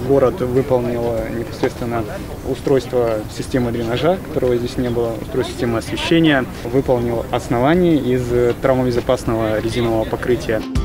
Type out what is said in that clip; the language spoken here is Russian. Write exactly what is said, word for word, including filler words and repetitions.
Город выполнил непосредственно устройство системы дренажа, которого здесь не было, устройство системы освещения, выполнил основание из травмобезопасного резинового покрытия.